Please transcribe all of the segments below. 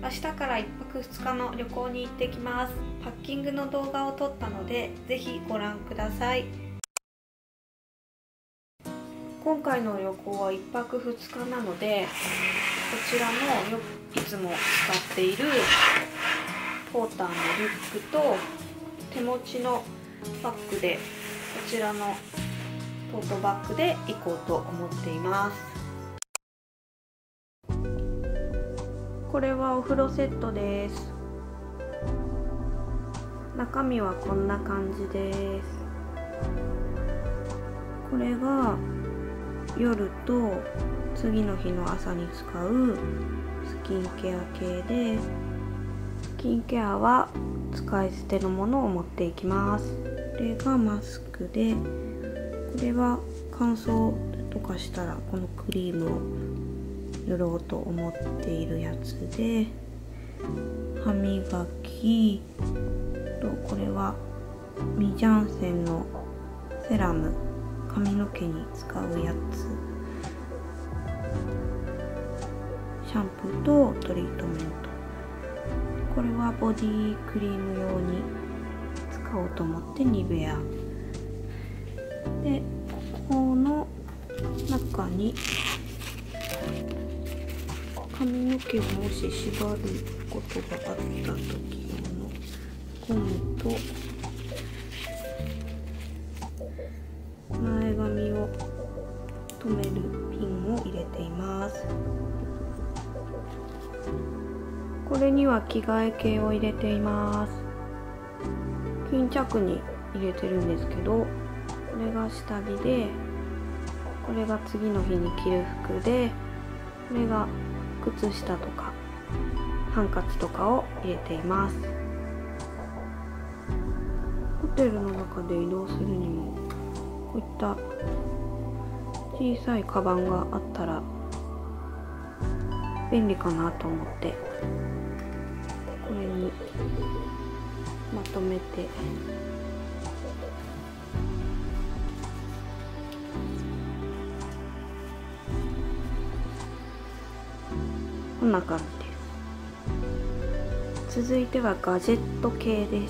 明日から1泊2日の旅行に行ってきます。パッキングの動画を撮ったのでぜひご覧ください。今回の旅行は1泊2日なので、こちらのいつも使っているポーターのリュックと手持ちのバッグで、こちらのトートバッグで行こうと思っています。これはお風呂セットです。中身はこんな感じです。これが夜と次の日の朝に使うスキンケア系で、スキンケアは使い捨てのものを持っていきます。これがマスクで、これは乾燥とかしたらこのクリームを塗ろうと思っているやつで、歯磨きと、これはミジャンセンのセラム、髪の毛に使うやつ、シャンプーとトリートメント、これはボディクリーム用に使おうと思ってニベアで、ここの中に髪の毛をもし縛ることがあった時のゴムと前髪を留めるピンを入れています。これには着替え系を入れています。巾着に入れてるんですけど、これが下着で、これが次の日に着る服で、これが靴下とかハンカチとかを入れています。ホテルの中で移動するにもこういった小さいカバンがあったら便利かなと思って、これにまとめてこんな感じです。続いてはガジェット系です。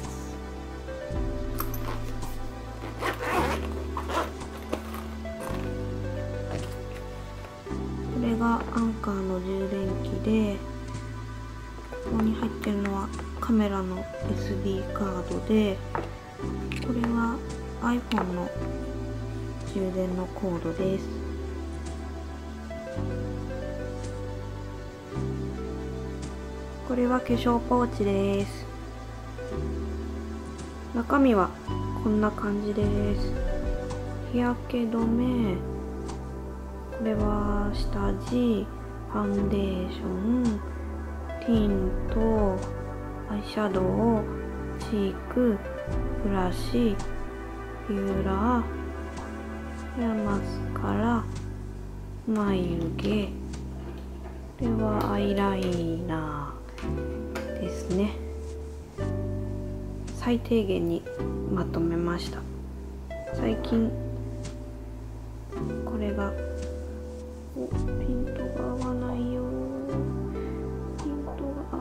これがアンカーの充電器で、ここに入ってるのはカメラの SD カードで、これは iPhone の充電のコードです。これは化粧ポーチです。中身はこんな感じです。日焼け止め、これは下地、ファンデーション、ティント、アイシャドウ、チーク、ブラシ、フィューラー、これはマスカラ、眉毛、これはアイライナーですね。最低限にまとめました。最近これがピントが合わないよ。ピントが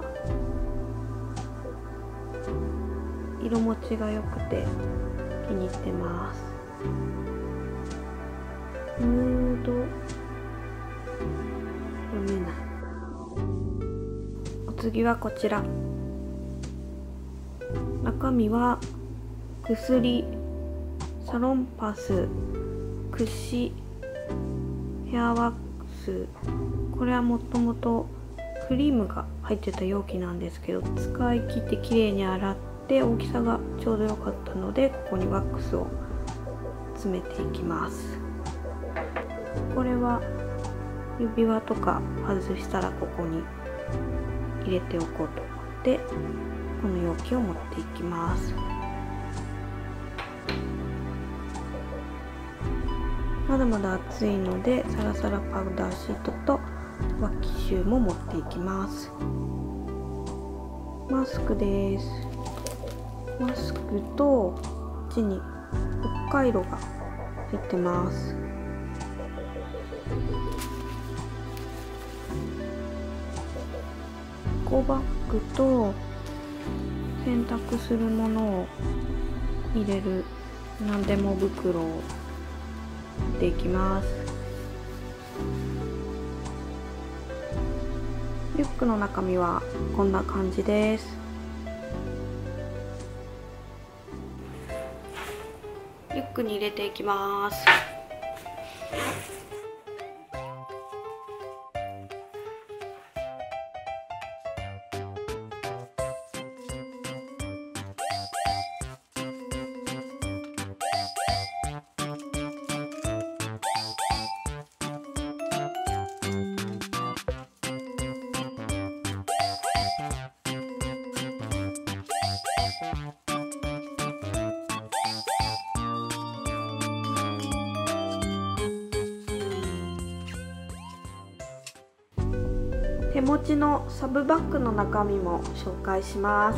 色持ちが良くて気に入ってます。ムード読めない。お次はこちら。中身は薬、サロンパス、櫛、ヘアワックス、これはもともとクリームが入ってた容器なんですけど、使い切ってきれいに洗って大きさがちょうど良かったので、ここにワックスを詰めていきます。これは指輪とか外したらここに入れておこうと思ってこの容器を持っていきます。まだまだ暑いのでサラサラパウダーシートとワッキシューも持っていきます。マスクです。マスクとこっちに北海道が入ってます。 コバッグと洗濯するものを入れる何でも袋を持っていきます。リュックの中身はこんな感じです。リュックに入れていきます。手持ちのサブバッグの中身も紹介します。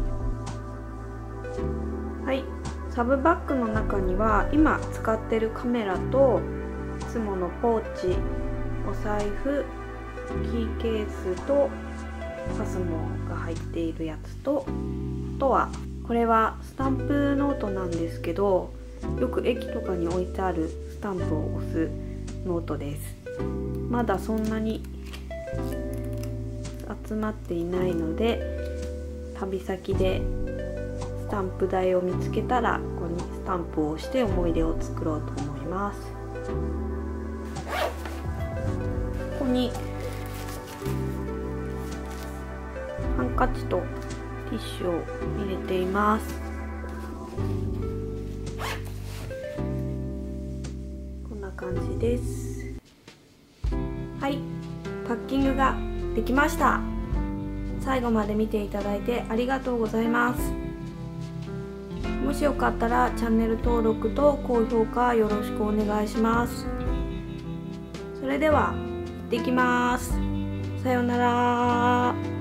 はい、サブバッグの中には今使ってるカメラといつものポーチ、お財布、キーケースとパスモが入っているやつと、あとはこれはスタンプノートなんですけど、よく駅とかに置いてあるスタンプを押すノートです。まだそんなに集まっていないので、旅先でスタンプ台を見つけたらここにスタンプを押して思い出を作ろうと思います。ここにハンカチとティッシュを入れています。こんな感じです。はい、パッキングができました。最後まで見ていただいてありがとうございます。もしよかったらチャンネル登録と高評価よろしくお願いします。それでは行ってきます。さようなら。